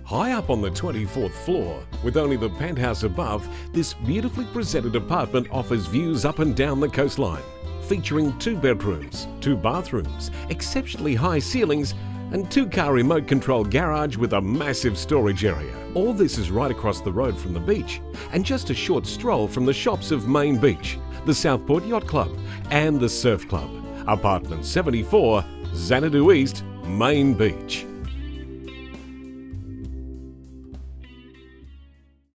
High up on the 24th floor, with only the penthouse above, this beautifully presented apartment offers views up and down the coastline, featuring 2 bedrooms, 2 bathrooms, exceptionally high ceilings, and 2-car remote-control garage with a massive storage area. All this is right across the road from the beach, and just a short stroll from the shops of Main Beach, the Southport Yacht Club, and the Surf Club. Apartment 74, Xanadu East, Main Beach.